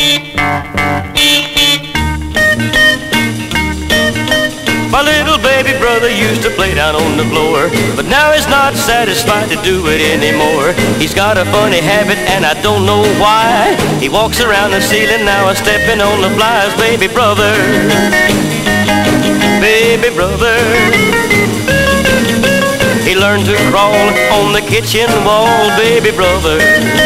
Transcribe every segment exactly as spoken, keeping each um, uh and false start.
My little baby brother used to play down on the floor, but now he's not satisfied to do it anymore. He's got a funny habit and I don't know why. He walks around the ceiling now, stepping on the flies. Baby brother, baby brother. He learned to crawl on the kitchen wall. Baby brother.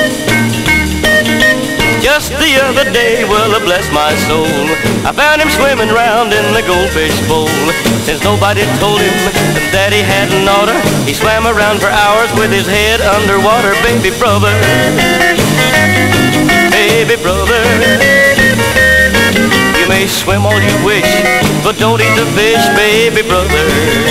Just the other day, well, bless my soul, I found him swimming round in the goldfish bowl. Since nobody told him that he had an order, he swam around for hours with his head underwater. Baby brother, baby brother, you may swim all you wish, but don't eat the fish, baby brother.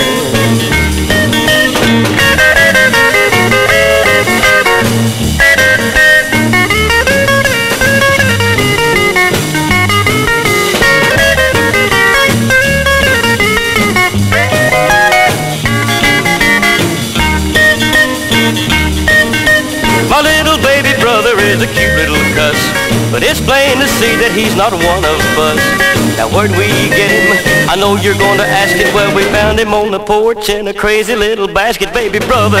My little baby brother is a cute little cuss, but it's plain to see that he's not one of us. Now where'd we get him? I know you're going to ask it. Well, we found him on the porch in a crazy little basket. Baby brother,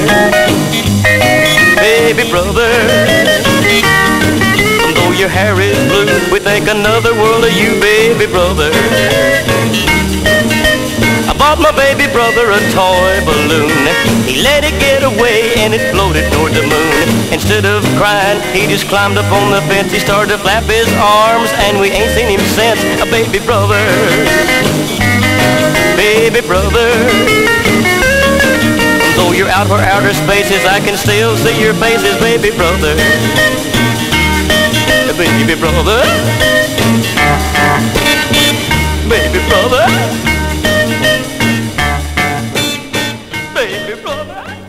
baby brother, and though your hair is blue, we think another world of you, baby brother. I bought my baby brother a toy balloon. He let it get away and it floated toward the moon. Instead of crying, he just climbed up on the fence. He started to flap his arms and we ain't seen him since. A baby brother, baby brother. Though you're out for outer spaces, I can still see your faces, baby brother. Baby brother, baby brother, baby brother.